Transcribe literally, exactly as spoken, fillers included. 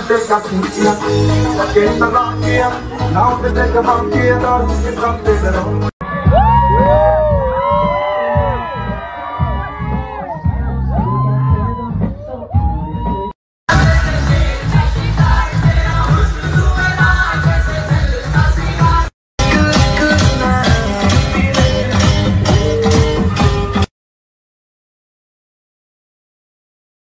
take a seat here. Get the rock here. Now they take a bump here. Don't you come to the room.